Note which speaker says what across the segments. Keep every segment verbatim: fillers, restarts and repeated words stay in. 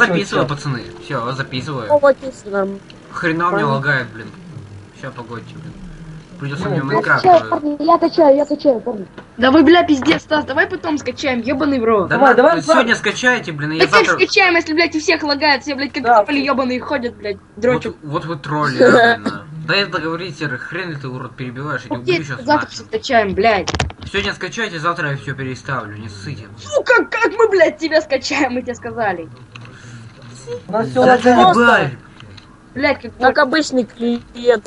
Speaker 1: записываю, пацаны. Все, записываю. Хрена у меня лагает, блин. Сейчас погодьте, блин. Придется мне Майнкрафт.
Speaker 2: Я качаю, я качаю, парни.
Speaker 3: Да вы, бля, пиздец, Стас, давай потом скачаем, ебаный в рот.
Speaker 1: Да давай, давай, сегодня скачайте, блин, и я
Speaker 3: завтра...
Speaker 1: завтра...
Speaker 3: скачаем, если, блядь, у всех лагает, все, блядь, как да. Тополи ебаные ходят, блядь, дрочат.
Speaker 1: Вот, вот вы тролли, да, блин. Да это договоритесь, хрен ты, урод, перебиваешь, я убью сейчас.
Speaker 3: Завтра все скачаем, блядь.
Speaker 1: Сегодня скачайте, завтра я все переставлю, не ссыте.
Speaker 3: Ну как, как мы, блядь, тебя скачаем, мы тебе сказали.
Speaker 2: У нас все лагает.
Speaker 3: Блядь, как,
Speaker 2: как обычный клиент.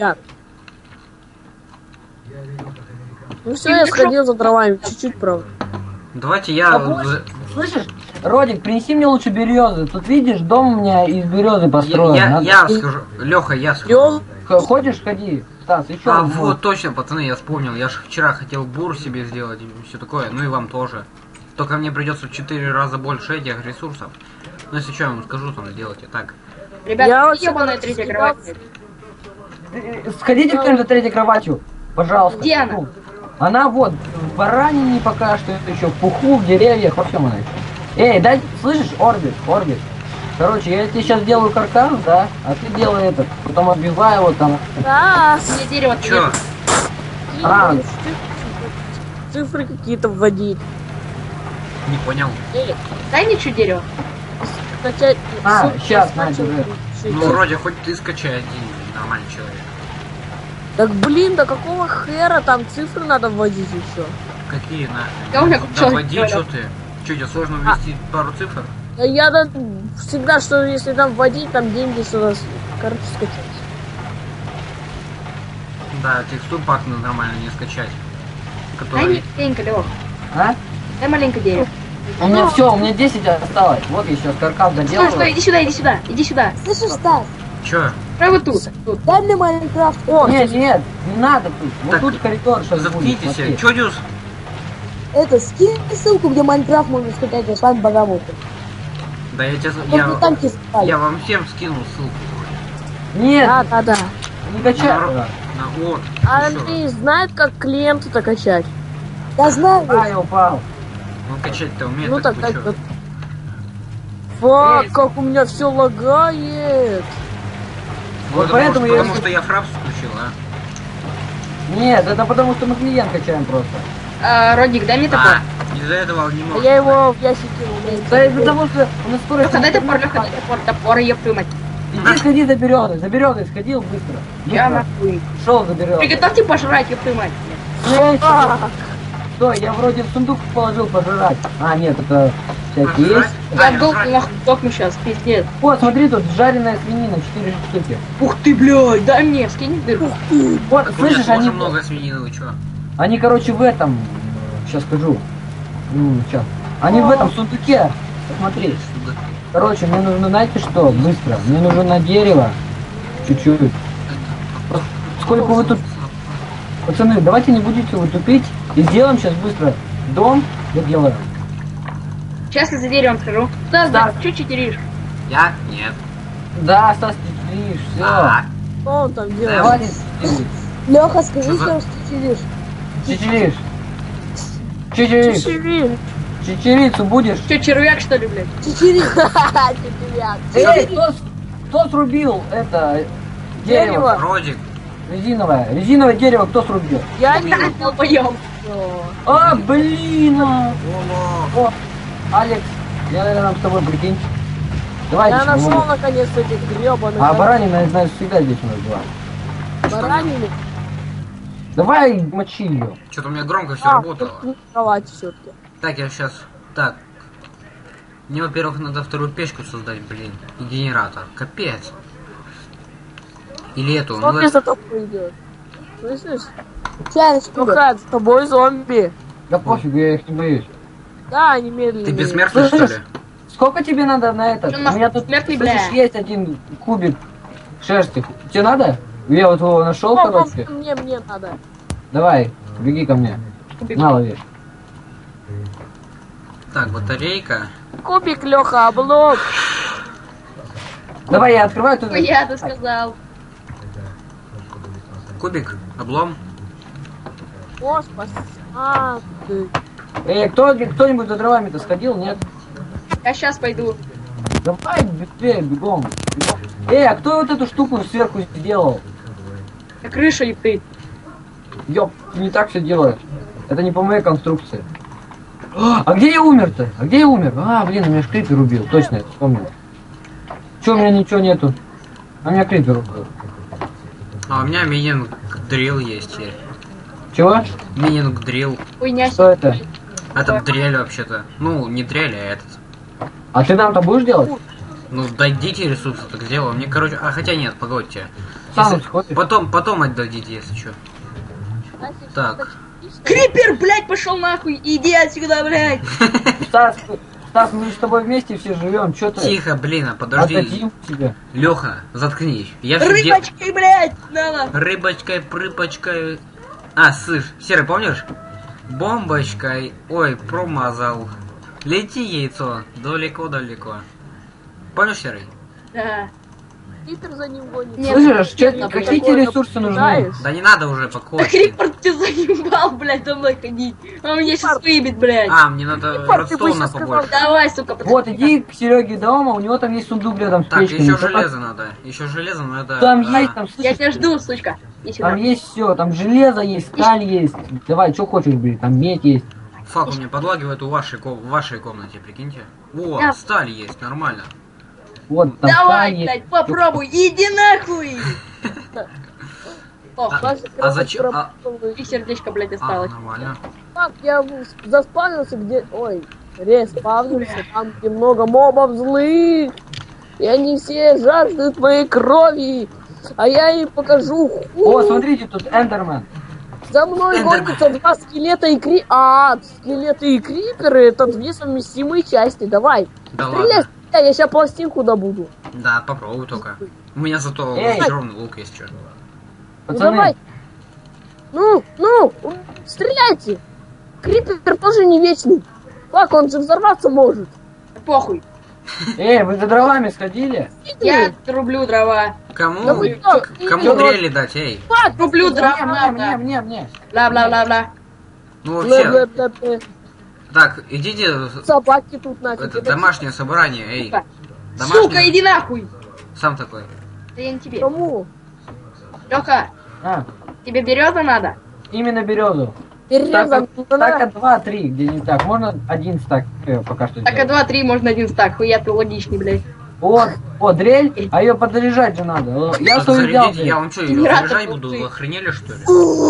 Speaker 2: Ну все, я сходил за дровами, чуть-чуть, правда.
Speaker 1: Давайте я...
Speaker 4: Слышишь, Родик, принеси мне лучше березы. Тут видишь, дом у меня из березы построен.
Speaker 1: Я, я, Надо... я скажу, Леха, я скажу.
Speaker 4: Ходишь, ходи. Стас, еще.
Speaker 1: А вот точно, пацаны, я вспомнил. Я же вчера хотел бур себе сделать и все такое, ну и вам тоже. Только мне придется в четыре раза больше этих ресурсов. Ну если что, я вам скажу, там сделайте так.
Speaker 3: Ребята, я ебаная третья кровать.
Speaker 4: Сходите к за третьей кроватью, пожалуйста.
Speaker 3: Где она?
Speaker 4: Она вот в баранине пока что, еще в пуху, в деревьях, во всем она. Эй, дай, слышишь, Орбит, Орбит. Короче, я тебе сейчас делаю каркас, да, а ты делай этот, потом отбивай его там.
Speaker 2: Да.
Speaker 3: Мне дерево.
Speaker 1: Чё?
Speaker 4: А.
Speaker 2: Цифры какие-то вводить.
Speaker 1: Не понял.
Speaker 3: Эй, дай мне чуть дерево.
Speaker 2: Скачать.
Speaker 4: А, сейчас, на тебе.
Speaker 1: Ну, вроде хоть ты скачай один, нормальный человек.
Speaker 2: Так блин, да какого хера там цифры надо вводить еще?
Speaker 1: Какие на?
Speaker 3: Да, у меня
Speaker 1: да вводи, что ты? Что, тебе сложно ввести а. пару цифр?
Speaker 2: Да я да, всегда, что если там вводить, там деньги сюда, короче, скачать.
Speaker 1: Да, текстур пак нормально не скачать.
Speaker 3: Который... Дай маленько, Лёх.
Speaker 4: А?
Speaker 3: Дай маленько дерево.
Speaker 4: У меня все, у меня десять осталось. Вот я сейчас каркас доделаю.
Speaker 3: Стой, стой, иди сюда, иди сюда, иди сюда.
Speaker 2: Слышишь, Стас?
Speaker 1: Чё?
Speaker 3: Давай вот тут. тут.
Speaker 2: Дай мне Майнкрафт.
Speaker 4: О, нет, нет, не надо тут. Вот
Speaker 1: так,
Speaker 4: тут коридор сейчас будет.
Speaker 1: Заткнитесь, чё, Дюс?
Speaker 2: Это, скинь ссылку, где Майнкрафт можно скачать, я сам богомол.
Speaker 1: Да я тебе... Я, я вам всем скинул ссылку.
Speaker 4: Нет.
Speaker 2: Да, да, да.
Speaker 4: Не качай.
Speaker 1: На, на, вот,
Speaker 2: а Андрей знает, как клиенту-то качать?
Speaker 4: Я знаю. А, я упал.
Speaker 1: Он качать-то умеет,
Speaker 2: ну
Speaker 1: так,
Speaker 2: так, так, так. Фак, как у меня все лагает.
Speaker 4: Вот,
Speaker 1: вот
Speaker 4: поэтому
Speaker 1: потому,
Speaker 4: я...
Speaker 1: потому что я фрапс включил, а?
Speaker 4: Нет, это потому что мы клиент качаем просто.
Speaker 3: А, Родик, дай мне топор.
Speaker 1: А, из-за этого не может.
Speaker 2: А я его в ящик кинул.
Speaker 4: Да из-за того, что у нас скорость...
Speaker 3: Лёха, дай топор, Лёха, дай топор, топор, ёб твою мать.
Speaker 4: Иди сходи за березой, за березой сходил быстро.
Speaker 3: Я нахуй.
Speaker 4: Шел за березой.
Speaker 3: Приготовьте пожрать, ёб твою мать.
Speaker 4: Стой, я вроде в сундук положил пожрать. А, нет, это всякие есть.
Speaker 3: Я долго нахуй дохну сейчас, пиздец.
Speaker 4: Вот, смотри, тут жареная свинина, четыре штуки.
Speaker 3: Ух ты, блядь, дай мне, скинь в дырку.
Speaker 4: Вот, слышишь, они...
Speaker 1: много свинины, вы чё?
Speaker 4: Они, короче, в этом... Сейчас скажу. Ну, сейчас. Они в этом сундуке. Посмотри. Короче, мне нужно, знаете что, быстро. Мне нужно на дерево. Чуть-чуть. Сколько вы тут... Пацаны, давайте не будете вы тупить. И сделаем сейчас быстро дом. Я делаю.
Speaker 3: Сейчас я за деревом схожу. Стас, да, чё читеришь?
Speaker 1: Я? Нет.
Speaker 4: Да, Стас, читеришь, все.
Speaker 1: А,
Speaker 2: что он там делает?
Speaker 4: Хватит.
Speaker 2: Леха, скажи, что читеришь.
Speaker 4: Читеришь. Читеришь.
Speaker 2: Читеришь.
Speaker 4: Чечерицу будешь?
Speaker 3: Че, червяк что ли, блядь?
Speaker 2: Читеришь. Читеряк.
Speaker 4: Эй, кто, кто срубил это дерево?
Speaker 1: Родик.
Speaker 4: Резиновое. Резиновое дерево кто срубил?
Speaker 2: Я не
Speaker 3: долбоёб.
Speaker 4: А, блин. О, Алекс, я, наверное, с тобой, прикинь. Давайте.
Speaker 2: Я нашел наконец этих гребаных.
Speaker 4: А баранина, я знаю, всегда здесь у нас была.
Speaker 2: Баранину?
Speaker 4: Давай мочи ее.
Speaker 1: Что-то у меня громко все
Speaker 2: а,
Speaker 1: работало.
Speaker 2: Кровать все-таки.
Speaker 1: Так, я сейчас... Так. Мне, во-первых, надо вторую печку создать, блин. И генератор. Капец. Или эту.
Speaker 2: Что
Speaker 1: ну,
Speaker 2: мне за тобой идет? Слышишь? Слухай, с тобой зомби.
Speaker 4: Да пофигу, я их не боюсь.
Speaker 2: Да, они медленные.
Speaker 1: Ты бессмертный, что ли?
Speaker 4: Сколько тебе надо на этот?
Speaker 3: У
Speaker 4: У меня тут,
Speaker 3: смертный,
Speaker 4: слышишь,
Speaker 3: бля.
Speaker 4: есть один кубик шерсти. Тебе надо? Я вот его нашел,
Speaker 2: О,
Speaker 4: короче.
Speaker 2: Мне, мне надо.
Speaker 4: Давай, беги ко мне.
Speaker 3: Кубик.
Speaker 4: На, лови.
Speaker 1: Так, батарейка.
Speaker 2: Кубик, Леха, облом.
Speaker 4: Давай, я открываю тут.
Speaker 3: Я ты сказал.
Speaker 1: Кубик, облом.
Speaker 2: О, спасибо. А, ты.
Speaker 4: Эй, кто, кто-нибудь за дровами-то сходил, нет?
Speaker 3: Я сейчас пойду.
Speaker 4: Давай быстрее, бегом. бегом. Эй, а кто вот эту штуку сверху сделал?
Speaker 3: Крыша, епты.
Speaker 4: Ёп, не так все делают. Это не по моей конструкции. А где я умер-то? А где я умер? А, блин, у меня ж крипер убил. Точно, я вспомнил. Че, у меня ничего нету? А у меня крипер убил.
Speaker 1: А у меня мининг дрил есть теперь.
Speaker 4: Чего?
Speaker 1: Мининг дрил.
Speaker 3: Хуйня.
Speaker 4: Что это?
Speaker 1: Это дрель вообще-то. Ну, не дрель, а этот.
Speaker 4: А ты нам-то будешь делать?
Speaker 1: Ну, дадите ресурсы, так сделаю. Мне, короче... А, хотя нет, погодьте.
Speaker 4: Сам
Speaker 1: Если-
Speaker 4: сходишь?
Speaker 1: Потом, потом отдадите, если что. Так.
Speaker 3: Крипер, блядь, пошел нахуй. Иди отсюда, блядь.
Speaker 4: Стас, Стас, мы с тобой вместе все живем. Че ты?
Speaker 1: Тихо, блин, а подожди.
Speaker 4: Отдадим тебе.
Speaker 1: Леха, заткнись. Я все де-
Speaker 3: Рыбочкой, блядь, надо.
Speaker 1: Рыбочкой, прыпочкой. А, слышь, Серый, помнишь? Бомбочкой. Ой, промазал. Лети, яйцо. Далеко-далеко. Помнишь, Серый?
Speaker 3: Да.
Speaker 2: Питер за ним гонит.
Speaker 3: Нет.
Speaker 4: Слышишь, чё-
Speaker 3: Нет,
Speaker 4: какие
Speaker 2: такое
Speaker 4: тебе ресурсы нужны?
Speaker 2: наблюдаешь?
Speaker 1: Да не надо уже,
Speaker 3: Да
Speaker 1: покойся.
Speaker 3: Крипер ты заебал, блядь, за мной ходить. Он меня сейчас выебет, блядь.
Speaker 1: А, мне надо
Speaker 2: Крипер, ты бы
Speaker 1: Редстоуна
Speaker 2: щас сказал,
Speaker 1: побольше.
Speaker 3: Давай, сука, подходи.
Speaker 4: Вот, иди к Сереге дома, у него там есть сундук рядом с
Speaker 1: Так,
Speaker 4: печками.
Speaker 1: еще
Speaker 4: Там-
Speaker 1: железо надо. Еще железо надо.
Speaker 4: Там
Speaker 1: а,
Speaker 4: есть, там,
Speaker 3: Я
Speaker 4: слышишь,
Speaker 3: тебя жду, сучка. Иди сюда.
Speaker 4: там есть все, там железо есть, сталь есть. Давай, что хочешь, блин, там медь есть.
Speaker 1: Фак, у меня подлагивает у вашей, ко- в вашей комнате, прикиньте. О,
Speaker 3: Да.
Speaker 1: сталь есть, нормально.
Speaker 4: Вот, там
Speaker 3: Давай,
Speaker 4: сталь есть.
Speaker 3: блядь, попробуй. Иди нахуй. О,
Speaker 1: А,
Speaker 2: Ваши
Speaker 1: а
Speaker 2: кровати
Speaker 1: зачем? А,
Speaker 2: работают.
Speaker 3: и сердечко, блядь,
Speaker 1: а,
Speaker 3: осталось.
Speaker 1: нормально.
Speaker 2: Так, я в- заспавнился где... Ой, респавнился там, где много мобов злых. И они все жаждут моей крови. А я им покажу ху.
Speaker 4: О, смотрите, тут Эндермен.
Speaker 2: За мной
Speaker 1: Эндермен.
Speaker 2: гонятся два скелета и кри... А, скелеты и криперы — это две совместимые части. Давай,
Speaker 1: Да
Speaker 2: стреляй,
Speaker 1: ладно.
Speaker 2: стреляй, я сейчас пластинку добуду.
Speaker 1: Да, попробуй только. У меня зато
Speaker 4: Эй.
Speaker 1: зачарованный лук есть, что.
Speaker 2: Ну
Speaker 4: Пацаны,
Speaker 2: давай. Ну, ну, стреляйте. Крипер тоже не вечный. Как, он же взорваться может.
Speaker 3: Похуй.
Speaker 4: эй, вы за дровами сходили?
Speaker 3: Я рублю дрова.
Speaker 1: Кому?
Speaker 2: Да вы что,
Speaker 1: Кому
Speaker 2: идиот?
Speaker 1: дрели дать, эй?
Speaker 2: Как?
Speaker 3: Рублю
Speaker 4: Мне,
Speaker 3: дрова,
Speaker 4: мне, мне,
Speaker 3: надо.
Speaker 4: мне, мне.
Speaker 3: Бла-бла-бла-бла.
Speaker 1: Ну вообще,
Speaker 2: Бля-бля-бля-бля.
Speaker 1: так, идите,
Speaker 2: Собаки тут нафиг.
Speaker 1: это домашнее собрание, эй.
Speaker 3: Сука,
Speaker 1: Домашнее.
Speaker 3: иди нахуй.
Speaker 1: Сам такой.
Speaker 3: Да я не тебе.
Speaker 2: Кому?
Speaker 3: Лёха,
Speaker 4: А,
Speaker 3: тебе береза надо?
Speaker 4: именно березу.
Speaker 2: Перерезан.
Speaker 4: Стака два-три, где не так. Можно один стак э, пока что
Speaker 3: Так, а
Speaker 4: сделать.
Speaker 3: два-три можно один стак. Хуя ты логичный, блядь.
Speaker 4: Вот, о, дрель, а ее подзаряжать же надо. О, Я
Speaker 1: Так
Speaker 4: свою взял.
Speaker 1: зарядите, я вам что, ее
Speaker 3: Генератор
Speaker 1: заряжать
Speaker 3: был
Speaker 1: буду?
Speaker 3: ты.
Speaker 1: Вы охренели, что ли?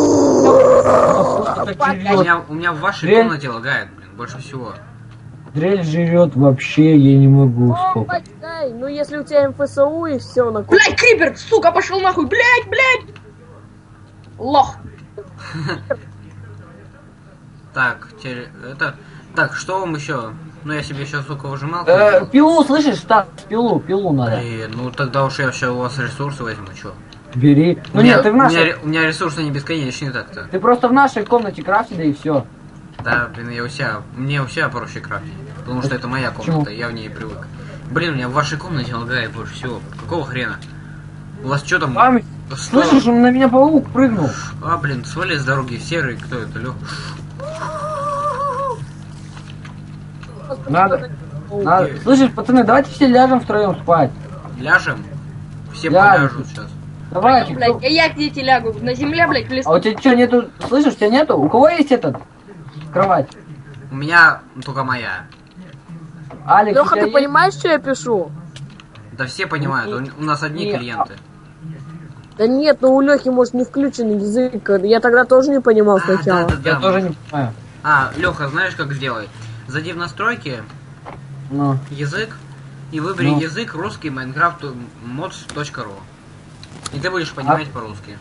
Speaker 4: дрель.
Speaker 1: У меня, у меня в вашей
Speaker 4: Дрель.
Speaker 1: комнате лагает, блин, больше всего.
Speaker 4: Дрель жрет вообще, я не могу.
Speaker 2: О,
Speaker 4: Сколько.
Speaker 2: почитай. Ну если у тебя МФСУ и все на кухне.
Speaker 3: Блядь, крипер, сука, пошел нахуй. Блядь, блядь. Лох.
Speaker 1: Так, теперь, это... Так, что вам еще? Ну, я себе сейчас сука выжимал.
Speaker 4: Э, пилу, слышишь, Стас, пилу, пилу надо.
Speaker 1: Блин, ну тогда уж я сейчас у вас ресурсы возьму, что?
Speaker 4: Бери.
Speaker 1: У
Speaker 4: Ну
Speaker 1: меня,
Speaker 4: нет, ты в
Speaker 1: у, меня,
Speaker 4: нашей...
Speaker 1: ре- у меня ресурсы не бесконечные так-то.
Speaker 4: Ты просто в нашей комнате крафти, да и все.
Speaker 1: Да, блин, я у себя, мне у себя проще крафтить. Потому что это моя
Speaker 4: Почему?
Speaker 1: комната, я в ней привык. Блин, у меня в вашей комнате лагает больше всего. Какого хрена? У вас что там?
Speaker 4: Маме,
Speaker 1: Сто-
Speaker 4: слышишь, он на меня паук прыгнул.
Speaker 1: А, блин, свали с дороги, серый, кто это, Лёх?
Speaker 4: Надо, надо. Слышишь, пацаны, давайте все ляжем втроем спать.
Speaker 1: Ляжем? Все
Speaker 4: Ляжем.
Speaker 1: поляжут сейчас.
Speaker 4: Давайте.
Speaker 3: Блядь, а я где тебе лягу? На земле, блядь, в лесу.
Speaker 4: А у тебя что, нету, слышишь, у тебя нету? У кого есть этот? Кровать.
Speaker 1: У меня только моя.
Speaker 4: Алекс, у
Speaker 2: Леха,
Speaker 4: тебя
Speaker 2: ты
Speaker 4: есть?
Speaker 2: понимаешь, что я пишу?
Speaker 1: Да все понимают, у, у нас одни
Speaker 4: Не,
Speaker 1: клиенты.
Speaker 2: Да нет, ну у Лехи может не включен язык. Я тогда тоже не понимал
Speaker 1: А,
Speaker 2: сначала.
Speaker 1: да, да,
Speaker 4: Я
Speaker 1: да.
Speaker 4: тоже не понимаю.
Speaker 1: А, Леха, знаешь, как сделай? Зайди в настройки,
Speaker 4: Ну,
Speaker 1: язык, и выбери
Speaker 4: Ну.
Speaker 1: язык русский майнкрафт модс точка ру. И ты будешь понимать по-русски.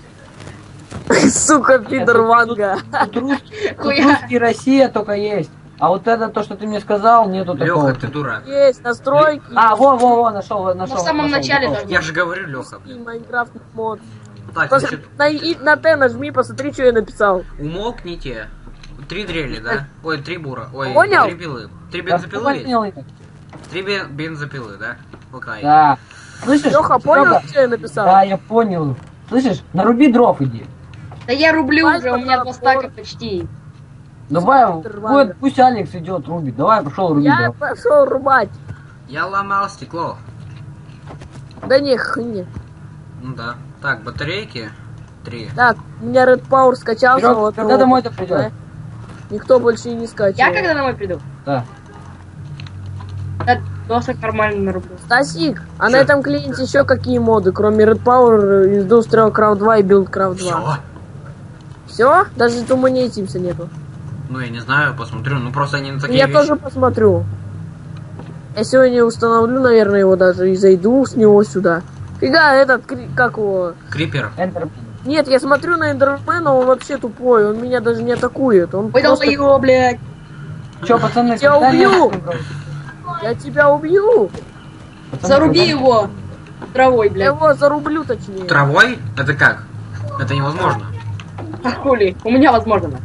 Speaker 2: Сука, пидор Ванга.
Speaker 4: тут русский, тут
Speaker 3: Хуя.
Speaker 4: русский Россия только есть. А вот это, то, что ты мне сказал, нету такого.
Speaker 1: Леха, ты дурак.
Speaker 2: Есть настройки.
Speaker 4: А, во, во, во, нашел, нашел.
Speaker 3: Ну, в самом
Speaker 4: нашел,
Speaker 3: начале
Speaker 4: нашел.
Speaker 3: должно.
Speaker 1: Я же говорю, Леха,
Speaker 2: И
Speaker 1: блин.
Speaker 2: Майнкрафт мод.
Speaker 1: Так,
Speaker 2: Посмотри,
Speaker 1: значит,
Speaker 2: на, и на Т нажми, посмотри, что я написал.
Speaker 1: умолкните. Три дрели, да? Ой, три бура. Ой,
Speaker 2: Понял?
Speaker 1: три пилы. Три
Speaker 4: Я
Speaker 1: бензопилы есть?
Speaker 4: понял это.
Speaker 1: Три бен- бензопилы, да? Окей.
Speaker 4: Да. Слышишь?
Speaker 2: Леха, понял,
Speaker 4: Лёха?
Speaker 2: что я написал?
Speaker 4: Да, я понял. Слышишь, наруби дров иди.
Speaker 3: Да я рублю
Speaker 2: Давай
Speaker 3: уже, у меня два
Speaker 2: попробуем.
Speaker 3: стака почти.
Speaker 4: Давай,
Speaker 2: Нормально.
Speaker 4: пусть, пусть Алекс идет рубить. Давай, пошел рубить
Speaker 2: Я
Speaker 4: дров.
Speaker 2: пошел рубать.
Speaker 1: Я ломал стекло.
Speaker 2: Да не, хуйня.
Speaker 1: Ну да. Так, батарейки. Три.
Speaker 2: Так, у меня Red Power скачался.
Speaker 4: Серёг,
Speaker 2: вот,
Speaker 4: когда
Speaker 2: вот,
Speaker 4: домой-то
Speaker 2: да.
Speaker 4: придёт?
Speaker 2: Никто больше и не скачивал.
Speaker 3: Я когда домой приду?
Speaker 4: Да.
Speaker 3: Да, досок нормально нарублю.
Speaker 2: Стасик, а
Speaker 1: Чё?
Speaker 2: на этом клиенте еще какие моды, кроме Red Power, Industrial Craft два и Build Craft два?
Speaker 1: Все.
Speaker 2: Все? Даже Туманей Тимса нету.
Speaker 1: Ну я не знаю, посмотрю. Ну просто они на такие
Speaker 2: Я
Speaker 1: вещи.
Speaker 2: тоже посмотрю. Я сегодня установлю, наверное, его даже и зайду с него сюда. Фига, этот, кри- как его...
Speaker 1: Крипер.
Speaker 4: Энтер.
Speaker 2: Нет, я смотрю на Эндермена, он вообще тупой, он меня даже не атакует. Он
Speaker 3: Выдал
Speaker 2: просто...
Speaker 3: его, блядь.
Speaker 4: Чё, пацаны,
Speaker 2: Я тебя
Speaker 4: когда
Speaker 2: убью!
Speaker 4: нет?
Speaker 2: Я тебя убью!
Speaker 4: Пацаны,
Speaker 3: Заруби
Speaker 4: когда-
Speaker 3: его травой,
Speaker 2: Я
Speaker 3: блядь.
Speaker 2: его зарублю, точнее.
Speaker 1: Травой? Это как? Это невозможно.
Speaker 3: А хули? У меня возможно.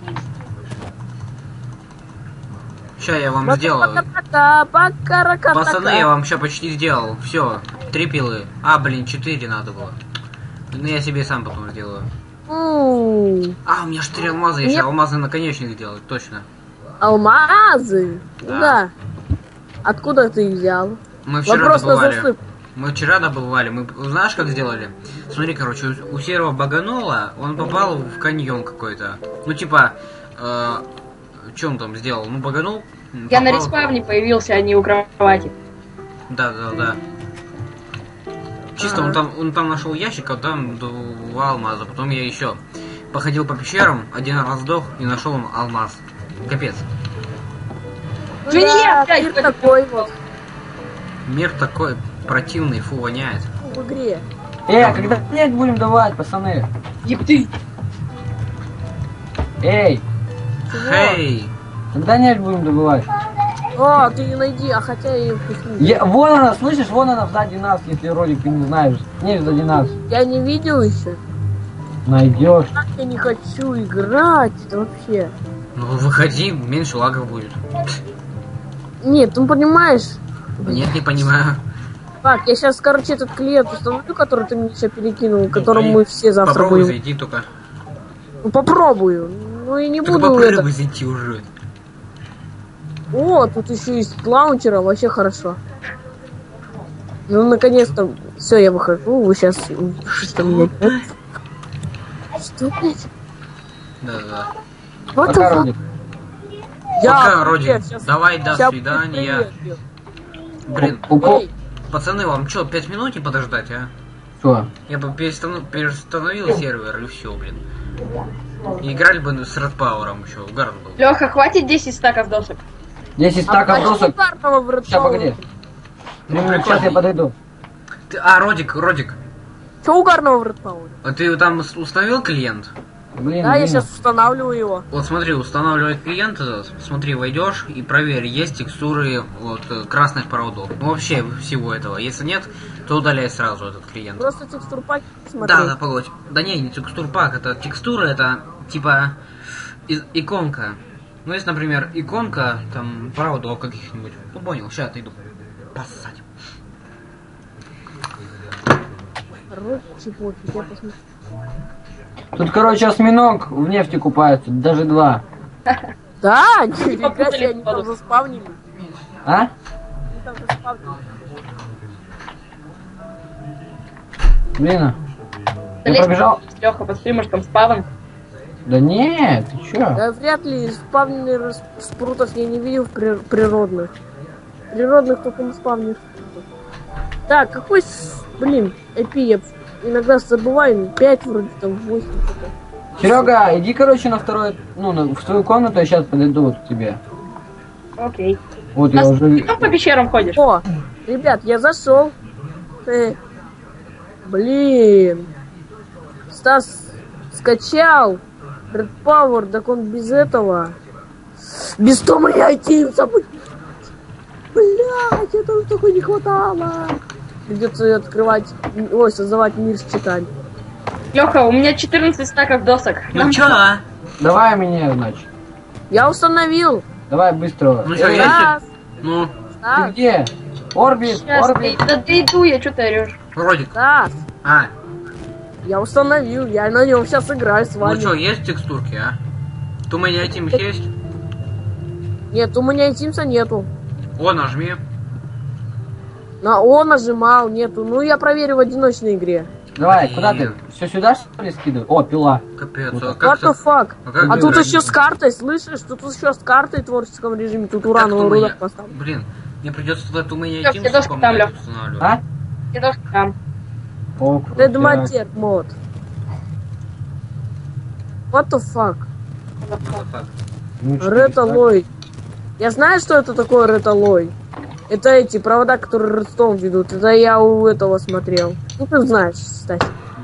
Speaker 1: Ща я вам сделаю.
Speaker 2: Пока-пока-пока-пока-пока.
Speaker 1: Пацаны, я вам ща почти сделал. Все, три пилы. А, блин, четыре надо было. Ну я себе сам потом сделаю.
Speaker 2: М,
Speaker 1: А, у меня четыре алмаза, я
Speaker 2: Нет.
Speaker 1: сейчас алмазный наконечник сделать, точно.
Speaker 2: Алмазы?
Speaker 1: Да.
Speaker 2: Да. Откуда ты их взял?
Speaker 1: Мы вчера
Speaker 2: Вопрос на
Speaker 1: добывали.
Speaker 2: засып.
Speaker 1: Мы вчера добывали. Мы знаешь, как сделали? Смотри, короче, у, у серого баганула, он попал в каньон какой-то. Ну типа, э, что он там сделал? Ну баганул. м,
Speaker 3: Я на
Speaker 1: попал-
Speaker 3: респавне появился, а не у кровати.
Speaker 1: Да, да, да. Чисто он там, он там нашел ящик, а там два алмаза. Потом я еще походил по пещерам, один раз сдох и нашел алмаз. Капец.
Speaker 3: Извини,
Speaker 2: Да,
Speaker 3: опять
Speaker 2: мир
Speaker 3: как-
Speaker 2: такой вот
Speaker 1: Мир такой противный, фу, воняет.
Speaker 2: в игре.
Speaker 4: Э, когда снег будем давать, пацаны?
Speaker 3: Ебты.
Speaker 4: Эй,
Speaker 2: Чего?
Speaker 1: Хей!
Speaker 4: когда нефть будем добывать?
Speaker 2: О, ты ее найди, а хотя я ее вкуснее.
Speaker 4: Я, вон она, слышишь, вон она сзади нас, если ролик ты не знаешь. Нефть сзади нас.
Speaker 2: Я не видел еще.
Speaker 4: Найдешь.
Speaker 2: Так я не хочу играть, это вообще.
Speaker 1: Ну выходи, меньше лагов будет.
Speaker 2: Нет, ну понимаешь.
Speaker 1: Нет, не понимаю.
Speaker 2: Так, я сейчас, короче, этот клиент установлю, который ты мне сейчас перекинул,
Speaker 1: Ну,
Speaker 2: которым
Speaker 1: и
Speaker 2: мы все завтра
Speaker 1: Попробуй
Speaker 2: будем.
Speaker 1: зайти только.
Speaker 2: Ну, попробую. Ну и не
Speaker 1: Только
Speaker 2: буду
Speaker 1: попробуй
Speaker 2: это.
Speaker 1: зайти уже.
Speaker 2: О, тут еще есть лаунчера, вообще хорошо. Ну, наконец-то, все, я выхожу, вы сейчас... Что, меня нет? Что, блядь?
Speaker 1: Да, да.
Speaker 2: Вот
Speaker 4: Пока, Родик.
Speaker 1: Пока, Родик.
Speaker 2: щас-
Speaker 1: Давай, до
Speaker 2: щас
Speaker 1: свидания.
Speaker 2: будет привет.
Speaker 1: Блин,
Speaker 4: У- у-
Speaker 2: Эй,
Speaker 1: пацаны, вам что, пять минут не подождать, а?
Speaker 4: Что?
Speaker 1: Я бы перестану- переустановил сервер и все, блин. И играли бы с Red Power еще, угарно был.
Speaker 3: Леха, хватит десять стаков досок.
Speaker 4: десять
Speaker 2: а
Speaker 4: стаков
Speaker 2: почему
Speaker 4: досок.
Speaker 2: ударного в
Speaker 4: Сейчас, погоди.
Speaker 1: Ну,
Speaker 4: Сейчас
Speaker 1: прикольно.
Speaker 4: я подойду.
Speaker 1: Ты, а, Родик, Родик,
Speaker 2: Че угарного в Red Power?
Speaker 1: а ты там с- установил клиент?
Speaker 4: Блин,
Speaker 2: Да, я
Speaker 4: блин.
Speaker 2: сейчас устанавливаю его.
Speaker 1: Вот смотри, устанавливать клиент этот, смотри, войдешь и проверь, есть текстуры вот э, красных проводов. Ну вообще всего этого. Если нет, то удаляй сразу этот клиент.
Speaker 2: Просто текстур пак смотри.
Speaker 1: Да, да, погодь. Да не, не текстур пак, это текстура, это типа и- иконка. Ну если, например, иконка там проводов каких-нибудь. Ну понял, сейчас отойду. Поссать.
Speaker 2: Короче, пофиг, я посмотрю.
Speaker 4: Тут, короче, осьминог в нефти купается, даже два.
Speaker 2: Да, нифига
Speaker 3: попутали
Speaker 2: себе, они там
Speaker 3: воду.
Speaker 2: заспавнили.
Speaker 4: А?
Speaker 2: Они там заспавнили.
Speaker 4: Блин, а. Я
Speaker 3: Залезь,
Speaker 4: пробежал.
Speaker 3: Леха, посмотри, может там спавн.
Speaker 4: Да нет, ты чё?
Speaker 2: Да вряд ли спавнеры спрутов я не видел в при- природных. Природных только на спавнер. Так, какой, с- блин, эпи я иногда забываю, пять вроде там, восемь что-то.
Speaker 4: Серега, иди, короче, на второй, ну, на- в свою комнату, я сейчас подойду вот к тебе.
Speaker 3: Окей.
Speaker 4: Вот я
Speaker 3: А
Speaker 4: уже...
Speaker 3: ты там по пещерам ходишь?
Speaker 2: О, ребят, я зашел. Э, блин. Стас скачал Red Power, так он без этого. Без Тома и Айтимса. Блять, этого только не хватало. Придется открывать, ой, создавать мир с читами.
Speaker 3: Леха, у меня четырнадцать стаков досок.
Speaker 1: Ну
Speaker 3: Нам
Speaker 1: чё, а?
Speaker 4: Давай меня, значит.
Speaker 2: Я установил.
Speaker 4: Давай быстро.
Speaker 1: Ну чё,
Speaker 4: Эй,
Speaker 1: я-
Speaker 2: Стас,
Speaker 1: Ну,
Speaker 4: ты
Speaker 2: Стас,
Speaker 4: где? Орбит,
Speaker 3: Сейчас,
Speaker 4: Орбит.
Speaker 3: ты- да ты иду, я что ты орешь?
Speaker 1: Родик.
Speaker 2: Стас.
Speaker 1: А,
Speaker 2: Я установил, я на нем сейчас играю с
Speaker 1: ну
Speaker 2: вами.
Speaker 1: чё, есть текстурки, а? То у меня этим есть?
Speaker 2: Нет, у меня и Тимса нету.
Speaker 1: О, нажми.
Speaker 2: На О нажимал, нету. Ну я проверю в одиночной игре.
Speaker 4: Давай,
Speaker 1: Блин.
Speaker 4: куда ты? Все сюда что ли скидывай? О, пила.
Speaker 1: Капец,
Speaker 4: Вот
Speaker 1: а
Speaker 4: так.
Speaker 1: как
Speaker 2: What the
Speaker 1: ты...
Speaker 2: fuck?
Speaker 1: А, как
Speaker 2: А
Speaker 1: ты
Speaker 2: тут
Speaker 1: играешь?
Speaker 2: еще с картой, слышишь? Тут еще с картой в творческом режиме. Тут
Speaker 1: Как
Speaker 2: урановый
Speaker 1: Тумэя?
Speaker 2: рудок поставил.
Speaker 1: Блин, мне придется туда Тумэя
Speaker 3: Всё,
Speaker 1: Teams
Speaker 3: все доски там, Лёх.
Speaker 1: устанавливать.
Speaker 4: А?
Speaker 3: Я тоже там.
Speaker 4: О,
Speaker 2: Red
Speaker 4: крутяк.
Speaker 2: Matter мод. What the fuck?
Speaker 1: What the fuck?
Speaker 4: Ну, что,
Speaker 2: Red
Speaker 4: есть так?
Speaker 2: Alloy. Я знаю, что это такое Red Alloy. Это эти провода, которые Redstone ведут. Это я у этого смотрел. Ну ты знаешь, кстати.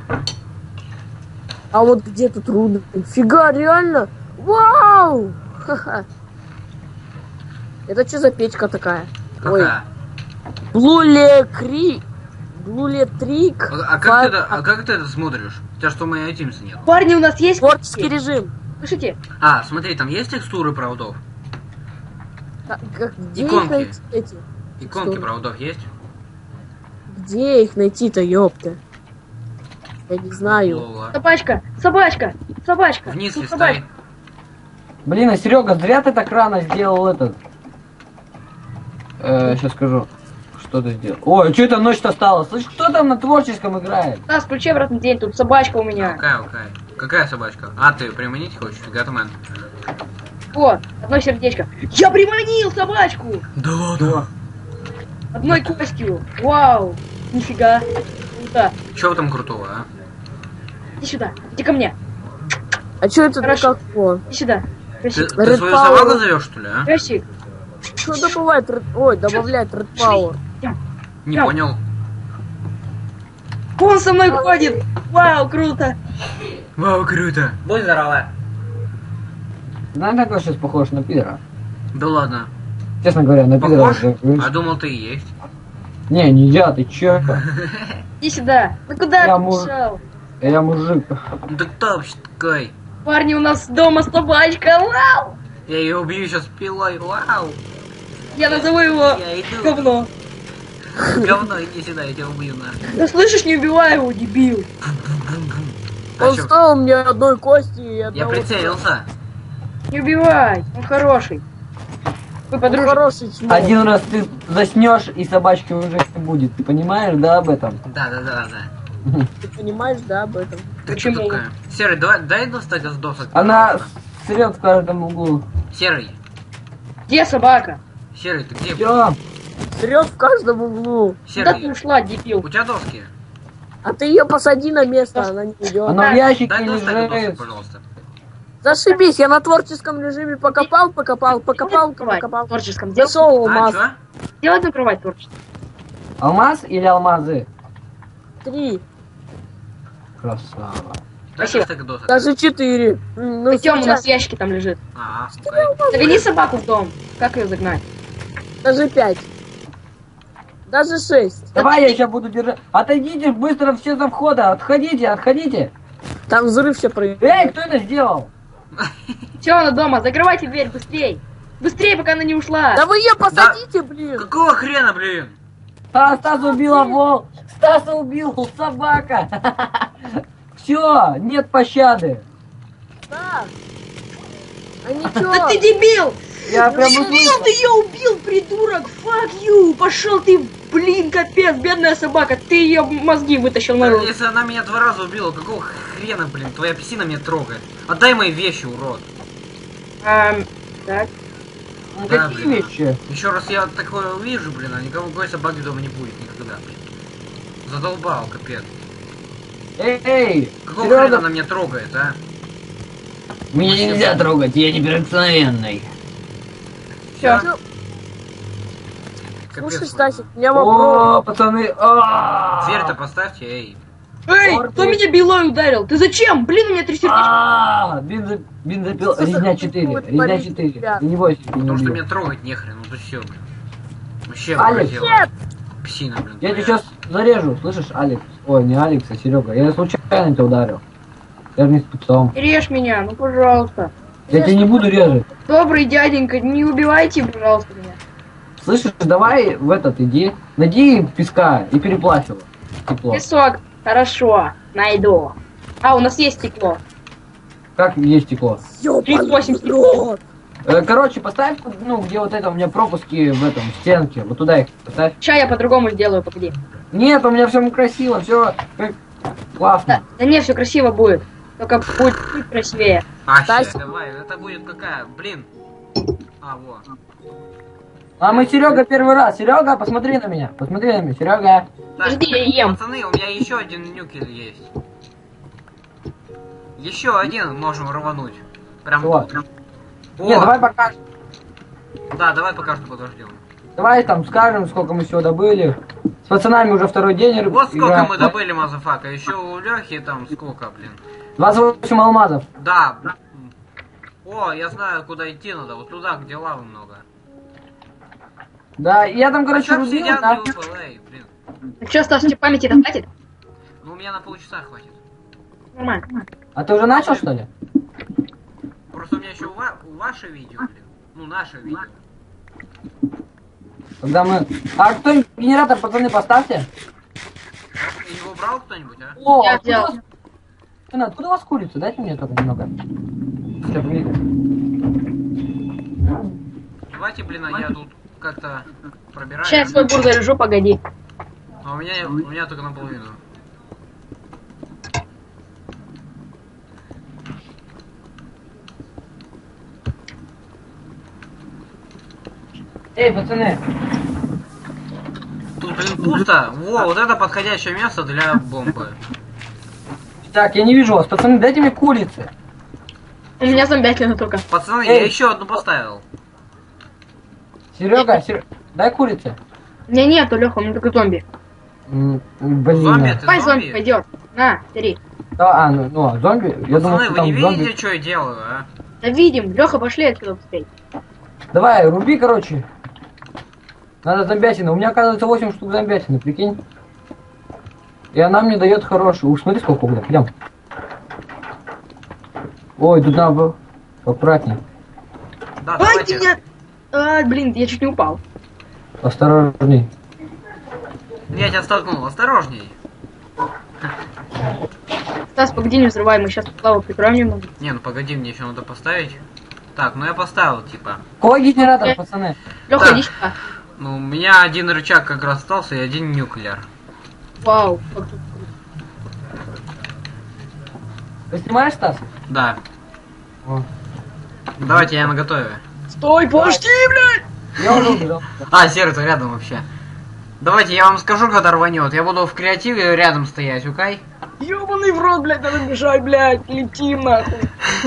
Speaker 2: А вот где тут руды? Фига, реально? Вау! Ха-ха. Это что за печка такая? Ой.
Speaker 1: Какая?
Speaker 2: Блулекри... Блулетрик...
Speaker 1: А, а как ты это, а как ты это смотришь? У тебя что, Тумэя Teams нет?
Speaker 3: Парни, у нас есть...
Speaker 2: Творческий режим.
Speaker 3: Слышите?
Speaker 1: А, смотри, там есть текстуры проводов?
Speaker 2: А, как- где
Speaker 1: Иконки.
Speaker 2: их найти эти?
Speaker 1: Иконки
Speaker 2: Что?
Speaker 1: проводов есть?
Speaker 2: Где их найти-то, ёпта? Я не знаю.
Speaker 1: Лола.
Speaker 3: Собачка, собачка, собачка.
Speaker 1: Вниз
Speaker 3: Тут
Speaker 1: листай.
Speaker 3: собачка.
Speaker 4: Блин, а Серега, зря ты так рано сделал этот. Э, сейчас скажу. Что ты сделал? Ой, что это ночь-то стала? Слышь, кто там на творческом играет?
Speaker 3: Да, включи обратный день, тут собачка у меня.
Speaker 1: Какая, какая? Какая собачка? А, ты приманить хочешь? Гатмен.
Speaker 3: Вот, одно сердечко. Я приманил собачку!
Speaker 1: Да ладно?
Speaker 3: Одной костью. Вау! Нифига. Круто.
Speaker 1: Чего там крутого, а?
Speaker 3: Иди сюда. Иди ко мне.
Speaker 2: А что это
Speaker 3: Хорошо.
Speaker 2: такое?
Speaker 3: Иди сюда.
Speaker 1: Ты,
Speaker 3: Песик.
Speaker 1: ты
Speaker 2: Red
Speaker 1: свою
Speaker 2: Power.
Speaker 1: собаку зовешь, что ли, а?
Speaker 3: Песик.
Speaker 2: Что добывает Red... Ой, добавляет Red Power.
Speaker 1: Не
Speaker 3: Мяу.
Speaker 1: понял.
Speaker 3: Он со мной ходит. Вау, круто.
Speaker 1: Вау, круто. Будь здорова.
Speaker 4: Знаешь, такой сейчас похож на пидора.
Speaker 1: Да ладно.
Speaker 4: Честно говоря, на пидора.
Speaker 1: Похож?
Speaker 4: уже-
Speaker 1: А думал, ты и есть.
Speaker 4: Не, не я, ты чё?
Speaker 3: Иди сюда. Ну куда
Speaker 4: Я
Speaker 3: ты
Speaker 4: муж-
Speaker 3: пришел?
Speaker 4: Я мужик.
Speaker 1: Ну ты кто вообще такой?
Speaker 3: Парни, у нас дома собачка. Вау.
Speaker 1: Я ее убью сейчас пилой. Вау.
Speaker 3: Я назову его
Speaker 1: Я иду.
Speaker 3: говно.
Speaker 1: Говно, иди сюда, я тебя убью, на.
Speaker 3: Да слышишь, не убивай его, дебил.
Speaker 1: А
Speaker 2: Он
Speaker 1: чё?
Speaker 2: стоил мне одной кости и
Speaker 1: Я
Speaker 2: одного...
Speaker 1: прицелился.
Speaker 3: Не убивай. Он хороший. Вы
Speaker 2: Он
Speaker 3: подружки.
Speaker 2: хороший чмо.
Speaker 4: Один раз ты заснешь, и собачки уже не будет. Ты понимаешь, да, об этом?
Speaker 1: Да, да, да, да.
Speaker 2: Ты понимаешь, да, об этом?
Speaker 1: Ты
Speaker 3: Почему?
Speaker 1: кто такая? Серый, давай, дай достать из досок.
Speaker 4: Она срет в каждом углу.
Speaker 1: Серый.
Speaker 3: Где собака?
Speaker 1: Серый, ты где?
Speaker 4: Все,
Speaker 2: Срет в каждом углу.
Speaker 3: Куда ты
Speaker 1: Серый.
Speaker 3: ушла, дебил?
Speaker 1: У тебя доски?
Speaker 2: А ты ее посади на место, она не идет.
Speaker 4: она в ящике
Speaker 1: Дай достать досок,
Speaker 4: лежит.
Speaker 1: пожалуйста.
Speaker 2: Зашибись, я на творческом режиме покопал, покопал, покопал,
Speaker 3: Кровать
Speaker 2: покопал.
Speaker 3: в творческом. Сделай,
Speaker 2: Нашел
Speaker 1: А,
Speaker 2: алмаз.
Speaker 1: чё?
Speaker 3: сделай одну кровать творческую.
Speaker 4: Алмаз или алмазы?
Speaker 2: Три,
Speaker 4: Красава.
Speaker 1: Дай
Speaker 3: Спасибо.
Speaker 1: достать досок.
Speaker 2: даже четыре. М, Ну,
Speaker 3: Пойдем, у
Speaker 2: сейчас
Speaker 3: нас в ящике там лежит.
Speaker 1: А, окей.
Speaker 3: Загони собаку в дом. Как ее загнать?
Speaker 2: даже пять. Даже шесть.
Speaker 4: Давай я сейчас буду держать. Отойдите быстро все за входа. Отходите, отходите.
Speaker 2: Там взрыв все
Speaker 4: Эй,
Speaker 2: происходит.
Speaker 4: кто это сделал?
Speaker 3: Все, она дома. Закрывайте дверь быстрей. Быстрее, пока она не ушла.
Speaker 2: Да вы ее посадите, блин.
Speaker 1: Какого хрена, блин?
Speaker 4: А, Стаса убила волк. Стаса убил собака. Все, нет пощады.
Speaker 2: Так. А
Speaker 3: Да
Speaker 2: ничего.
Speaker 3: ты дебил!
Speaker 4: Я прям
Speaker 3: Дебил,
Speaker 4: услышал.
Speaker 3: ты ее убил, придурок! Fuck you! Пошел ты, блин, капец, бедная собака, ты ее мозги вытащил наружу.
Speaker 1: Если она меня два раза убила, какого хрена, блин? Твоя псина меня трогает. Отдай мои вещи, урод.
Speaker 3: Ам, так.
Speaker 1: Да,
Speaker 4: Какие
Speaker 1: блин.
Speaker 4: вещи?
Speaker 1: Еще раз я такое увижу, блин, а никого никакой собаки дома не будет никогда, блин. Задолбал, капец.
Speaker 4: Эй, эй,
Speaker 1: Какого хрена
Speaker 4: Серега,
Speaker 1: она меня трогает, а?
Speaker 4: меня нельзя трогать, я неперекновенный.
Speaker 3: Все.
Speaker 2: Всё.
Speaker 1: Капец,
Speaker 2: Слушай,
Speaker 1: блин.
Speaker 2: Стасик, у меня вопрос.
Speaker 4: О, пацаны, а
Speaker 1: Дверь-то поставьте, эй.
Speaker 3: Эй,
Speaker 4: Орды.
Speaker 3: кто меня билой ударил? Ты зачем? Блин, у меня три сердечка.
Speaker 4: А, бензо- бензопила,
Speaker 2: Слушай,
Speaker 4: резня
Speaker 2: ты
Speaker 4: четыре,
Speaker 2: будет
Speaker 4: резня
Speaker 2: творить
Speaker 4: четыре.
Speaker 2: тебя.
Speaker 4: Ты не бойся, ты не
Speaker 1: Потому что
Speaker 4: убил.
Speaker 1: меня трогать нехрен, ну ты все, блин. Вообще
Speaker 4: Алекс.
Speaker 1: оборзела.
Speaker 2: Нет.
Speaker 1: Псина, блин.
Speaker 4: Я тебя
Speaker 1: твоя.
Speaker 4: сейчас зарежу, слышишь, Алекс? Ой, не Алекс, а Серега. Я случайно тебя ударил. Я же не спецом.
Speaker 3: Режь меня, ну пожалуйста.
Speaker 4: Я тебя не буду резать.
Speaker 3: Добрый дяденька, не убивайте, пожалуйста, меня.
Speaker 4: Слышишь, давай в этот иди. Найди песка и переплавь его. Тепло.
Speaker 3: Песок, хорошо, найду. А, у нас есть стекло.
Speaker 4: Как есть стекло?
Speaker 3: тридцать восемь
Speaker 2: Ёбаный в рот.
Speaker 4: Э, короче, поставь, ну, где вот это у меня пропуски в этом, в стенке. Вот туда их поставь.
Speaker 3: Ща я по-другому сделаю, погоди.
Speaker 4: Нет, у меня все красиво, все классно.
Speaker 3: Да, да не, все красиво будет. Только будет чуть красивее.
Speaker 1: А,
Speaker 2: Стась.
Speaker 1: ща, давай, это будет какая? Блин. А, вот.
Speaker 4: А мы Серега первый раз. Серега, посмотри на меня. Посмотри на меня, Серега.
Speaker 3: Подожди, я ем.
Speaker 1: Пацаны, у меня еще один нюкель есть. Еще один можем рвануть. Прям
Speaker 4: Вот.
Speaker 1: тут. О,
Speaker 4: Нет, давай пока.
Speaker 1: да, давай пока что подождем.
Speaker 4: Давай там скажем, сколько мы всего добыли. С пацанами уже второй день.
Speaker 1: Вот сколько
Speaker 4: играем.
Speaker 1: мы добыли, мазафака. Еще у Лехи там сколько, блин.
Speaker 4: двадцать восемь алмазов.
Speaker 1: Да. О, я знаю, куда идти надо. Вот туда, где лавы много.
Speaker 4: Да, я там,
Speaker 1: А
Speaker 4: короче,
Speaker 1: чё
Speaker 4: рубил,
Speaker 1: обсидиан
Speaker 4: да.
Speaker 1: не выпал, эй, блин.
Speaker 3: Ну что, Стас, тебе памяти это хватит?
Speaker 1: Ну у меня на полчаса хватит.
Speaker 3: Нормально.
Speaker 4: А ты уже начал, что ли?
Speaker 1: Просто у меня еще ва- ваше видео, блин. Ну, наше видео.
Speaker 4: Когда мы... А кто генератор, пацаны, поставьте.
Speaker 1: Его брал кто-нибудь, а?
Speaker 4: О,
Speaker 3: Я
Speaker 4: откуда,
Speaker 3: взял.
Speaker 4: у вас... Блин, откуда у вас курица? Дайте мне только немного. Стерли.
Speaker 1: Давайте, блин, а я тут как-то пробираюсь.
Speaker 3: Сейчас я свой бур заряжу, погоди.
Speaker 1: А у меня, у меня только наполовину.
Speaker 4: Эй, пацаны.
Speaker 1: Тут, блин, пусто. Во, вот это подходящее место для бомбы.
Speaker 4: Так, я не вижу вас. Пацаны, дайте мне курицы.
Speaker 3: У меня зомбятина только.
Speaker 1: Пацаны,
Speaker 4: Эй.
Speaker 1: я еще одну поставил.
Speaker 4: Серега, Сер... дай курицы.
Speaker 3: У меня нету, Леха, у меня только зомби.
Speaker 4: М, Блин.
Speaker 1: Зомби, ты
Speaker 3: Давай зомби
Speaker 1: зомби?
Speaker 3: пойдет. На, бери.
Speaker 4: Да, а, ну, ну, а зомби? Я думал,
Speaker 1: Пацаны,
Speaker 4: что
Speaker 1: вы
Speaker 4: там
Speaker 1: не
Speaker 4: зомби.
Speaker 1: видите, что я делаю, а?
Speaker 3: Да видим. Леха, пошли отсюда быстрей.
Speaker 4: Давай, руби, короче. Надо зомбятина. У меня, оказывается, восемь штук зомбятины, прикинь. И она мне дает хорошую. Уж смотри, сколько угля. Идем. Ой, тут надо было аккуратней.
Speaker 1: Да,
Speaker 3: Ай,
Speaker 1: давайте.
Speaker 3: ты меня... А, блин, я чуть не упал.
Speaker 4: Осторожней.
Speaker 1: Я тебя столкнул, осторожней.
Speaker 3: Стас, погоди, не взрывай, мы сейчас плаву прикроем немного.
Speaker 1: Не, ну погоди, мне еще надо поставить. Так, ну я поставил, типа.
Speaker 4: Какой генератор, пацаны?
Speaker 3: Леха,
Speaker 1: Так.
Speaker 3: иди сюда.
Speaker 1: Ну, у меня один рычаг как раз остался и один нюклеар.
Speaker 3: Вау. как тут
Speaker 4: Ты снимаешь, Стас?
Speaker 1: Да.
Speaker 4: О.
Speaker 1: Давайте, я наготове.
Speaker 3: Стой, пошли, блядь!
Speaker 4: Я уже убежал.
Speaker 1: А, серый-то рядом вообще. Давайте, я вам скажу, когда рванет. Я буду в креативе рядом стоять, окей?
Speaker 3: Ёбаный в рот, блядь, надо бежать, блядь, летим нахуй.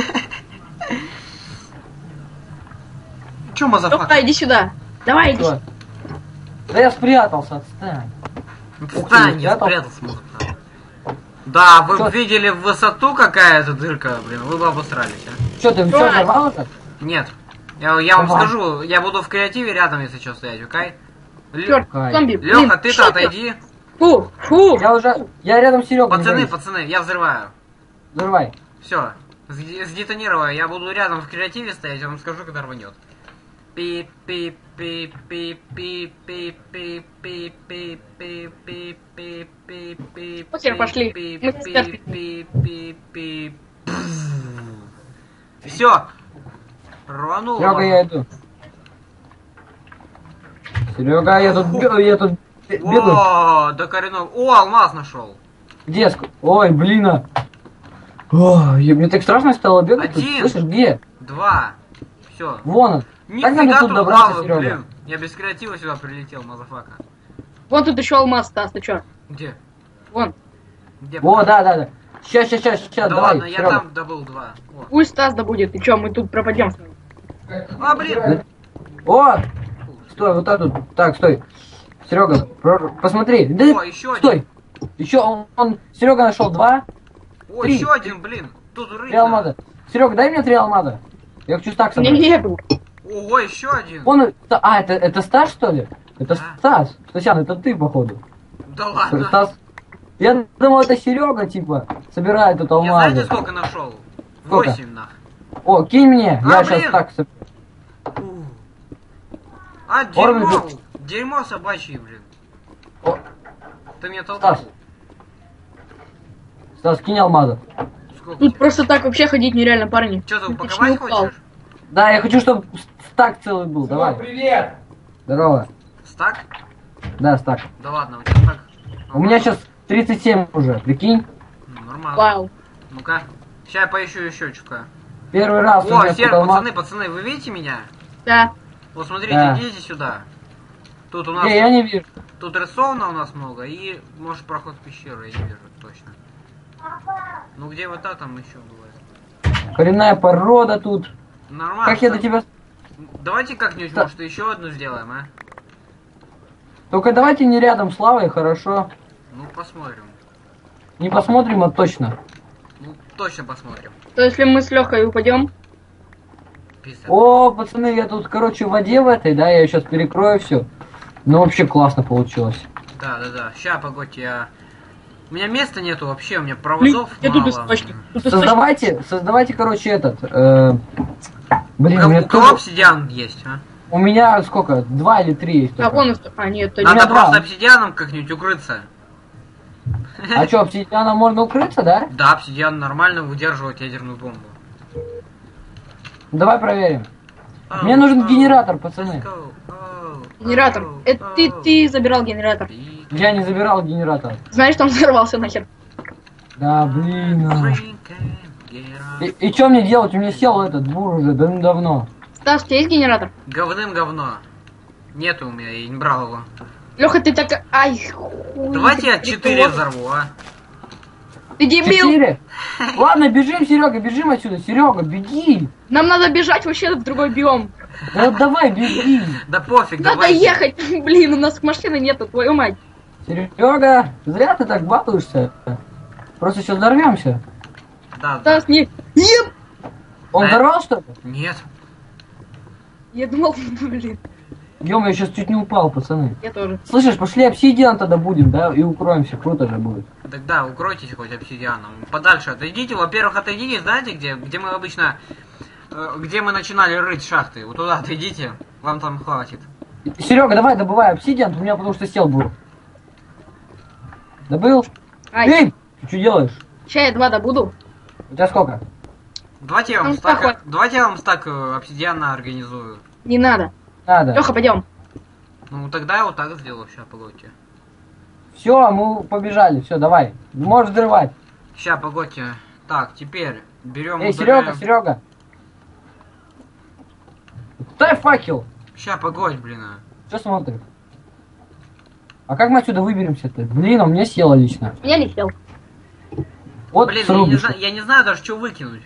Speaker 1: Че, мазафак?
Speaker 3: Леха, иди сюда. Давай, иди
Speaker 4: Что?
Speaker 3: сюда.
Speaker 4: Да я спрятался, отстань.
Speaker 1: Встань, я
Speaker 4: спрятал.
Speaker 1: спрятался, мазафак. Да, вы
Speaker 4: Чё?
Speaker 1: видели в высоту какая-то дырка, блин, вы бы обосрались, а?
Speaker 4: Что, ты все
Speaker 3: Давай.
Speaker 4: взорвал уже?
Speaker 1: Нет. Я, я вам
Speaker 4: Давай.
Speaker 1: скажу, я буду в креативе рядом, если что, стоять, окей?
Speaker 3: Черт,
Speaker 4: Кай.
Speaker 3: зомби, блин.
Speaker 1: Леха, ты-то
Speaker 3: что ты?
Speaker 1: отойди.
Speaker 3: Фу, фу.
Speaker 4: Я уже... Я рядом с Серегой.
Speaker 1: Пацаны, пацаны, я взрываю.
Speaker 4: Взрывай.
Speaker 1: Все, сдетонировал. Я буду рядом в креативе стоять, я вам скажу, когда рванет. Пип пип пип пип пип пип пип пип пип пип пип пип пип пип.
Speaker 3: Похер, пошли.
Speaker 1: Пип
Speaker 3: Мы
Speaker 1: пип
Speaker 3: эксперты.
Speaker 1: пип пип пип. Все. Рванул.
Speaker 4: Серега, я иду. Серега, я тут бегаю, я тут бе- бегаю.
Speaker 1: О, до коренного. О, алмаз нашел.
Speaker 4: Где? ск- Ой, блин. а. О, я- мне так страшно стало бегать. тут.
Speaker 1: Один.
Speaker 4: Слышишь, где?
Speaker 1: Два. Все.
Speaker 4: Вон он. Как
Speaker 1: Нифига
Speaker 4: надо тут
Speaker 1: тут
Speaker 4: добраться,
Speaker 1: лавы,
Speaker 4: Серега?
Speaker 1: блин. Я без креатива сюда прилетел, мазафака.
Speaker 3: Вон тут еще алмаз, Стас, ты чё?
Speaker 1: Где?
Speaker 3: Вон.
Speaker 1: Где?
Speaker 4: О, да, да, да. Сейчас, сейчас, сейчас, сейчас,
Speaker 1: Да
Speaker 4: давай.
Speaker 1: ладно, я
Speaker 4: Серега.
Speaker 1: там добыл два. О.
Speaker 3: Пусть Стас добудет, ты чё, мы тут пропадем.
Speaker 1: А, блин!
Speaker 4: О! Стой, вот так тут. Так, стой. Серега, про- посмотри. Да,
Speaker 1: О, еще один.
Speaker 4: стой. Еще он, он Серега нашел два.
Speaker 1: О,
Speaker 4: Три.
Speaker 1: еще один, блин! Тут
Speaker 4: Три
Speaker 1: рыба.
Speaker 4: алмаза. Серега, дай мне три алмаза. Я хочу так
Speaker 3: У меня
Speaker 4: собрать.
Speaker 3: нету.
Speaker 1: Ого, еще один!
Speaker 4: Он, а, это, это Стас, что ли? Это
Speaker 1: Да.
Speaker 4: Стас. Стасян, это ты, походу.
Speaker 1: Да ладно!
Speaker 4: Стас. Я думал, это Серега, типа, собирает тут
Speaker 1: Я
Speaker 4: алмазы.
Speaker 1: знаете, сколько нашел?
Speaker 4: Сколько?
Speaker 1: Восемь, нах.
Speaker 4: О, кинь мне.
Speaker 1: А,
Speaker 4: я
Speaker 1: блин.
Speaker 4: сейчас так соберу.
Speaker 1: У. А,
Speaker 4: Орбит
Speaker 1: дерьмо!
Speaker 4: же-
Speaker 1: Дерьмо собачье, блин.
Speaker 4: О,
Speaker 1: Ты меня толкнул.
Speaker 4: Стас. Стас, кинь алмазы.
Speaker 1: Сколько?
Speaker 3: Тут просто так вообще ходить нереально, парни.
Speaker 1: Что, ты
Speaker 3: Чуть не
Speaker 1: упаковать
Speaker 3: упал.
Speaker 1: хочешь?
Speaker 4: Да, я хочу, чтобы стак целый был, давай.
Speaker 5: Привет!
Speaker 4: Здорово.
Speaker 1: Стак?
Speaker 4: Да, стак.
Speaker 1: Да ладно, у тебя стак.
Speaker 4: У меня сейчас тридцать семь уже, прикинь.
Speaker 1: Ну, нормально.
Speaker 2: Вау.
Speaker 1: Ну-ка. Сейчас я поищу еще что-то.
Speaker 4: Первый раз у
Speaker 1: О,
Speaker 4: меня
Speaker 1: Сер,
Speaker 4: тут алмаз.
Speaker 1: пацаны, пацаны, вы видите меня?
Speaker 3: Да.
Speaker 1: Вот смотрите,
Speaker 4: Да.
Speaker 1: идите сюда. Тут у нас,
Speaker 4: Не, я не вижу.
Speaker 1: тут рисовано у нас много, и может проход в пещеру, я не вижу точно. Ну где вот та там еще бывает?
Speaker 4: Коренная порода тут.
Speaker 1: Нормально.
Speaker 4: Как я до тебя...
Speaker 1: Давайте как-нибудь,
Speaker 4: Да.
Speaker 1: может, еще одну сделаем, а?
Speaker 4: Только давайте не рядом с лавой, хорошо?
Speaker 1: Ну, посмотрим.
Speaker 4: Не посмотрим, а точно.
Speaker 1: Ну, точно посмотрим.
Speaker 3: То если мы с Лехой упадем,
Speaker 1: Пиздец.
Speaker 4: О, пацаны, я тут, короче, в воде в этой, да, я сейчас перекрою все. Ну, вообще классно получилось.
Speaker 1: Да, да, да. Ща, погодьте, я... У меня места нету вообще, у меня
Speaker 3: блин,
Speaker 1: проводов
Speaker 3: я тут
Speaker 1: мало.
Speaker 3: источник. Тут источник.
Speaker 4: Создавайте, создавайте, короче, этот... э, Блин,
Speaker 1: У
Speaker 4: у меня,
Speaker 1: кого, у кого
Speaker 4: тоже-
Speaker 1: обсидиан есть, а?
Speaker 4: у меня сколько? Два или три есть
Speaker 3: А
Speaker 4: только.
Speaker 3: вон ист- А, нет, то
Speaker 1: Надо
Speaker 4: меня два.
Speaker 1: просто обсидианом как-нибудь укрыться.
Speaker 4: А что, обсидианом можно укрыться, да?
Speaker 1: Да, обсидиан нормально выдерживает ядерную бомбу.
Speaker 4: Давай проверим.
Speaker 1: Оу,
Speaker 4: Мне нужен
Speaker 1: оу,
Speaker 4: генератор,
Speaker 1: let's
Speaker 4: пацаны.
Speaker 1: go, оу,
Speaker 3: Генератор.
Speaker 1: оу,
Speaker 3: Это ты,
Speaker 1: оу.
Speaker 3: ты забирал генератор.
Speaker 1: И-
Speaker 4: Я не забирал генератор.
Speaker 3: Знаешь, там взорвался нахер.
Speaker 4: Да, блин. а.
Speaker 1: Drink and get up.
Speaker 4: И, и что мне делать? У меня сел этот двор уже давно.
Speaker 3: Стас, у тебя есть генератор?
Speaker 1: Говным говно. Нету у меня, я не брал его.
Speaker 3: Леха, ты так... Ай, хуй.
Speaker 1: Давайте я
Speaker 3: ты
Speaker 1: четыре
Speaker 3: прикол.
Speaker 1: взорву, а?
Speaker 3: Ты дебил!
Speaker 4: Четыре? Ладно, бежим, Серега, бежим отсюда. Серега, беги.
Speaker 3: Нам надо бежать вообще в другой биом.
Speaker 4: Да давай, беги.
Speaker 1: Да пофиг,
Speaker 3: Надо
Speaker 1: давайте.
Speaker 3: ехать. Блин, у нас машины нету, твою мать.
Speaker 4: Серега, зря ты так балуешься. Просто сейчас взорвемся.
Speaker 1: Да, да.
Speaker 3: Стас, не... Нет!
Speaker 4: Он
Speaker 1: А?
Speaker 4: взорвал что ли?
Speaker 1: Нет.
Speaker 3: Я думал, блин,
Speaker 4: Ё, я сейчас чуть не упал, пацаны.
Speaker 3: я тоже.
Speaker 4: Слышишь, пошли обсидиан тогда будем, да, и укроемся, круто же будет.
Speaker 1: Тогда укройтесь хоть обсидианом. Подальше отойдите. Во-первых, отойдите, знаете где? Где мы обычно... э, Где мы начинали рыть шахты. Вот туда отойдите. Вам там хватит.
Speaker 4: Серега, давай добывай обсидиан, у меня потому что сел бур. Добыл?
Speaker 3: Ай,
Speaker 4: Эй, ты что делаешь?
Speaker 3: ща я два добуду.
Speaker 4: У тебя сколько?
Speaker 1: Давайте я вам
Speaker 3: Ну,
Speaker 1: стак...
Speaker 3: похуй.
Speaker 1: Давайте я вам стак э, обсидиана организую.
Speaker 3: Не надо.
Speaker 4: Надо.
Speaker 3: Леха, пойдем.
Speaker 1: Ну тогда я вот так сделаю. Сейчас, погодьте.
Speaker 4: Все, мы побежали, все, давай. Можешь взрывать.
Speaker 1: Сейчас, погодьте. Так, теперь берем...
Speaker 4: Эй, Серега, Серега. Дай факел.
Speaker 1: Сейчас, погодь, блин. а.
Speaker 4: Что смотришь? А как мы отсюда выберемся-то? Блин, у меня село лично.
Speaker 3: Я не сел.
Speaker 4: Вот
Speaker 1: Блин, я не,
Speaker 4: срубишь.
Speaker 1: знаю, я не знаю даже, что выкинуть.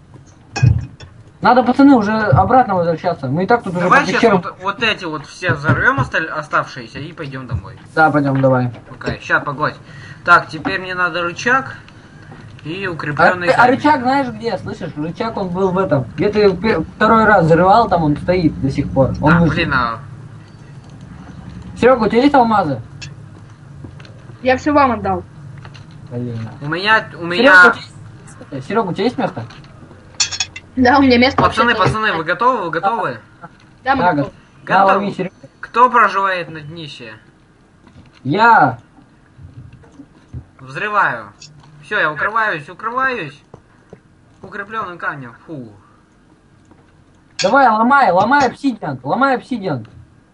Speaker 4: Надо, пацаны, уже обратно возвращаться. Мы и так тут уже
Speaker 1: Давай
Speaker 4: по
Speaker 1: сейчас
Speaker 4: пещерам-
Speaker 1: вот, вот эти вот все взорвем осталь- оставшиеся и пойдем домой.
Speaker 4: Да, пойдем, давай.
Speaker 1: Пока. Сейчас, погодь. Так, теперь мне надо рычаг и
Speaker 4: А,
Speaker 1: укрепленный
Speaker 4: а рычаг знаешь где? Слышишь? Рычаг он был в этом. Где ты пе- второй раз взрывал, там он стоит до сих пор. Он
Speaker 1: А,
Speaker 4: вышел.
Speaker 1: блин, а...
Speaker 4: Серега, у тебя есть алмазы?
Speaker 3: Я все вам отдал.
Speaker 4: Блин.
Speaker 1: У меня, у
Speaker 4: Серега, у
Speaker 1: меня...
Speaker 4: тебя есть... Серега, у тебя есть место?
Speaker 3: Да, у меня место.
Speaker 1: Пацаны,
Speaker 3: вообще-то
Speaker 1: пацаны,
Speaker 3: есть.
Speaker 1: вы готовы? Вы готовы?
Speaker 3: Да, мы
Speaker 4: Да,
Speaker 3: готовы.
Speaker 4: Да,
Speaker 1: Готовы?
Speaker 4: лови, Серега.
Speaker 1: Кто проживает на днище?
Speaker 4: Я.
Speaker 1: Взрываю. Все, я укрываюсь, укрываюсь. Укрепленным камнем. Фу.
Speaker 4: Давай, ломай, ломай обсидиан, ломай обсидиан.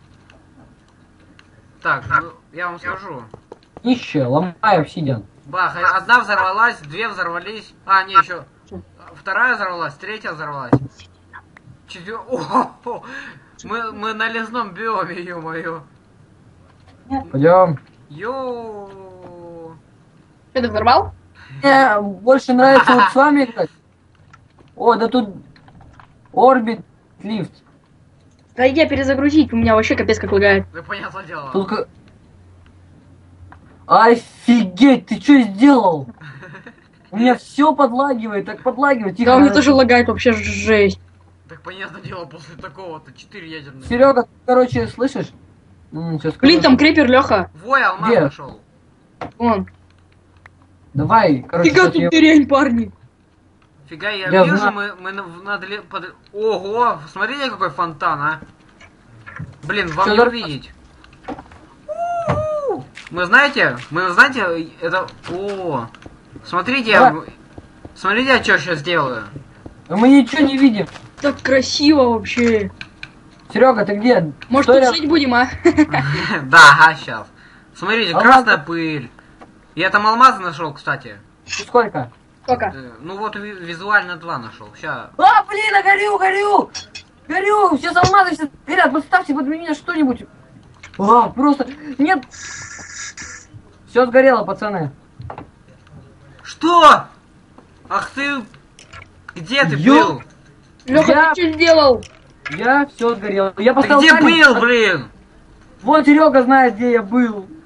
Speaker 1: Так, ну, я вам скажу.
Speaker 4: Нищая, ломай обсидиан.
Speaker 1: Бах, одна взорвалась, две взорвались. А, не, еще. Вторая взорвалась, третья взорвалась. Четвер... О, мы, мы на лесном биоме, ё-моё.
Speaker 4: Пойдем.
Speaker 1: Йоу.
Speaker 3: Что, ты взорвал?
Speaker 4: Мне больше нравится вот с вами играть. О, да тут орбит лифт.
Speaker 3: Да я перезагрузить, у меня вообще капец как лагает.
Speaker 1: Да понятное дело.
Speaker 4: Тут как... Офигеть, ты что сделал? У меня все подлагивает, так подлагивает. Тихо.
Speaker 3: Да, у меня тоже лагает вообще жесть.
Speaker 1: Так понятное дело, после такого-то четыре ядерных.
Speaker 4: Серега, короче, слышишь? М, сейчас
Speaker 3: Блин,
Speaker 4: скажу.
Speaker 3: там крипер, Леха.
Speaker 1: Вой, алмаз
Speaker 4: Где?
Speaker 1: нашел.
Speaker 3: Вон.
Speaker 4: Давай, короче,
Speaker 3: Фига
Speaker 4: сейчас
Speaker 3: тут
Speaker 4: я-
Speaker 3: дырень, парни.
Speaker 1: Фига, я,
Speaker 4: Я
Speaker 1: вижу,
Speaker 4: знаю.
Speaker 1: мы, мы на- над ле- под... Ого, смотрите, какой фонтан, а. Блин, вам
Speaker 4: Чё,
Speaker 1: не
Speaker 4: да-
Speaker 1: увидеть. У-у-у. Мы знаете, мы знаете, это... О, смотрите, я...
Speaker 4: Давай.
Speaker 1: Смотрите, я что сейчас делаю.
Speaker 4: Мы ничего не видим.
Speaker 3: Так красиво вообще.
Speaker 4: Серега, ты где?
Speaker 3: Может,
Speaker 4: Стой
Speaker 3: тут
Speaker 4: рядом.
Speaker 3: жить будем, а?
Speaker 1: Да, ага, сейчас. Смотрите,
Speaker 4: Алмаз-
Speaker 1: красная пыль. Я там алмазы нашел, кстати.
Speaker 4: Сколько?
Speaker 3: Сколько?
Speaker 1: Э, Ну вот ви- визуально два нашел. Сейчас.
Speaker 4: А, блин, я горю, горю! Горю! Все алмазы все горят, поставьте под меня что-нибудь. А, просто... Нет! Все сгорело, пацаны.
Speaker 1: Что? Ах ты... Где ты
Speaker 4: Ё-
Speaker 1: был?
Speaker 3: Леха,
Speaker 4: Я-
Speaker 3: ты что сделал?
Speaker 4: Я все сгорел. Я
Speaker 1: Ты
Speaker 4: поставил
Speaker 1: где
Speaker 4: камень.
Speaker 1: был, блин?
Speaker 4: Вон Серега знает, где я был.